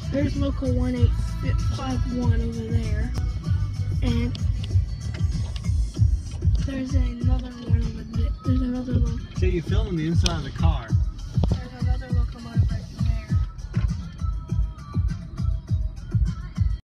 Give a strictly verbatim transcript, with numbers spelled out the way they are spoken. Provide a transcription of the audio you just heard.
There's local one eight five one over there. And there's another one over there. There's another one. So you're filming the inside of the car.